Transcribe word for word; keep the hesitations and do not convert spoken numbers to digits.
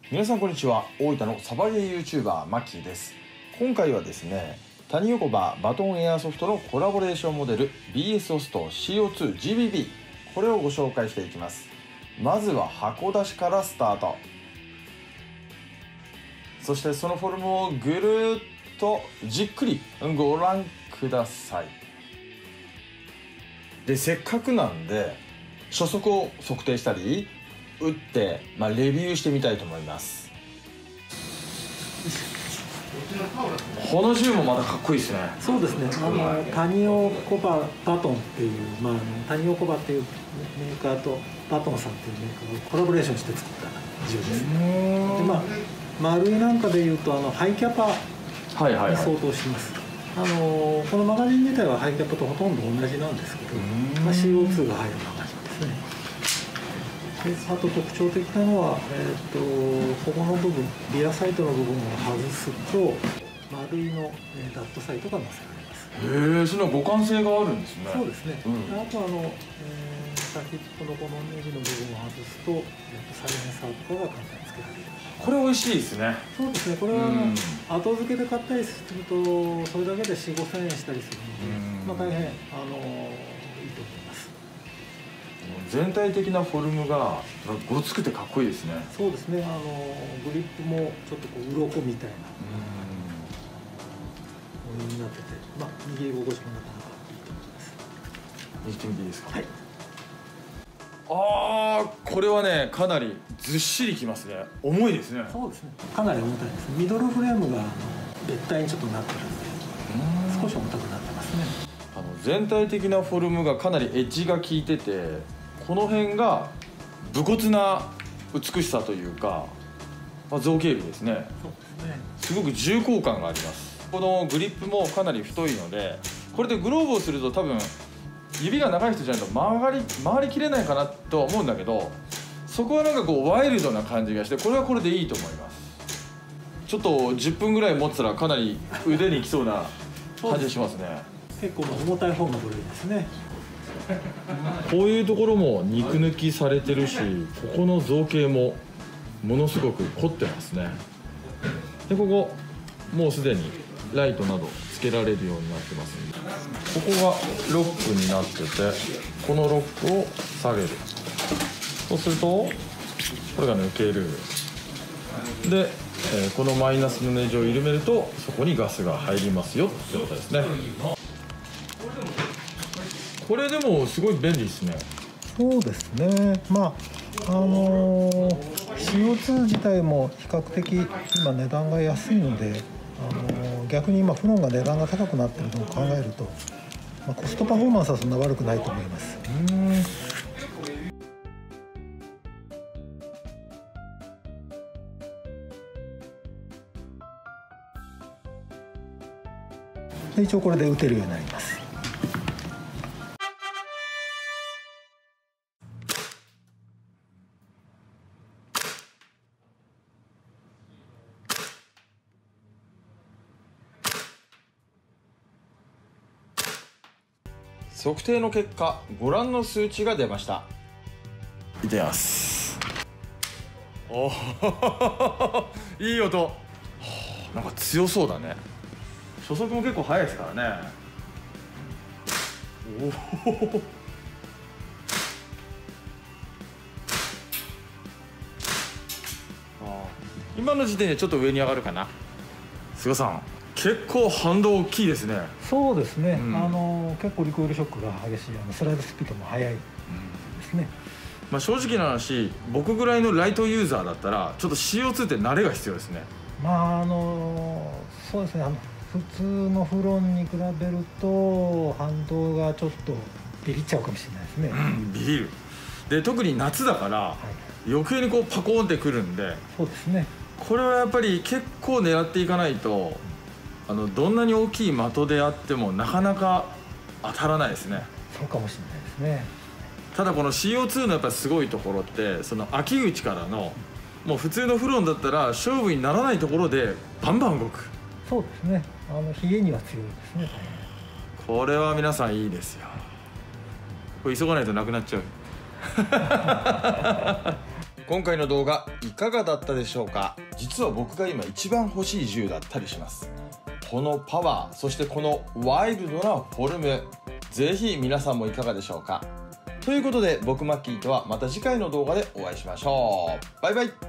皆さんこんにちは。大分のサバゲー YouTuber マッキーです。今回はですね、谷横場バトンエアソフトのコラボレーションモデル ビーエス オスト シーオーツージービービー、 これをご紹介していきます。まずは箱出しからスタート。そしてそのフォルムをぐるーっとじっくりご覧ください。で、せっかくなんで初速を測定したり打って、まあ、レビューしてみたいと思います。この銃もまたかっこいいですね。 そうですね。あの谷横場バトンっていう、まあ、あの谷横場っていうメーカーとバトンさんっていうメーカーがコラボレーションして作った銃ですね。で、まあ丸なんかでいうとあのハイキャパに相当します。あのこのマガジン自体はハイキャパとほとんど同じなんですけど、まあ、シーオーツー が入るマガジンですね。で、あと特徴的なのは、えー、とここの部分、リアサイトの部分を外すと丸いの、えー、ダットサイトが載せられます。 へえ、その互換性があるんですね。 そうですね。うん、あとあの、えー、先っぽのこのネジの部分を外すと、えー、とサイレンサーとかが簡単につけられる。 これ美味しいですね。 そうですね。これは、うん、後付けで買ったりするとそれだけでよん、ごせんえんしたりするので、まあ、大変あのいいと思います。 全体的なフォルムがごつくてかっこいいですね。 そうですね。あのグリップもちょっとこう鱗みたいな模様になってて、まあ握り心地もなかなかいいと思います。 握ってみていいですか。 はい。 ああ、これはね、かなりずっしりきますね。重いですね。 そうですね。かなり重たいです。ミドルフレームがあの別体にちょっとなってるんで、少し重たくなってますね。 あの全体的なフォルムがかなりエッジが効いてて、この辺が武骨な美しさというか、まあ、造形美ですね。 そうですね。 すごく重厚感があります。このグリップもかなり太いので、これでグローブをすると多分指が長い人じゃないと曲がり曲がりきれないかなとは思うんだけど、そこはなんかこうワイルドな感じがして、これはこれでいいと思います。ちょっとじゅっぷんぐらい持ってたらかなり腕にきそうな感じしますね。 結構重たい方の部類ですね。 こういうところも肉抜きされてるし、ここの造形もものすごく凝ってますね。で、ここもうすでにライトなどつけられるようになってますんで、ここがロックになってて、このロックを下げる。そうするとこれが抜ける。で、えー、このマイナスのネジを緩めるとそこにガスが入りますよってことですね。これでもすごい便利ですね。 そうですね。まああのー、シーオーツー 自体も比較的今値段が安いので、あのー、逆に今フロンが値段が高くなっているのを考えると、まあ、コストパフォーマンスはそんな悪くないと思います。うん。で、一応これで打てるようになります。 測定の結果、ご覧の数値が出ました。いってみます。おおいい音。なんか強そうだね。初速も結構速いですからね。おお今の時点でちょっと上に上がるかな。菅さん、結構反動大きいですね。 そうですね、うん、あの結構リコイルショックが激しい、あのスライドスピードも速いですね。 まあ正直な話、僕ぐらいのライトユーザーだったらちょっと シーオーツー って慣れが必要ですね。まああのそうですね、あの普通のフロンに比べると反動がちょっとビビっちゃうかもしれないですね。 うん、ビビる。で、特に夏だから、はい、余計にこうパコーンってくるんで。 そうですね。これはやっぱり結構狙っていかないと、あのどんなに大きい的であってもなかなか当たらないですね。 そうかもしれないですね。 ただこの シーオーツー のやっぱりすごいところって、その秋口からのもう普通のフロンだったら勝負にならないところでバンバン動く。 そうですね。あの冷えには強いですね。 これは皆さんいいですよ。これ急がないとなくなっちゃう。 今回の動画いかがだったでしょうか。実は僕が今一番欲しい銃だったりします。このパワー、そしてこのワイルドなフォルム、ぜひ皆さんもいかがでしょうか。ということで僕マッキーとはまた次回の動画でお会いしましょう。バイバイ。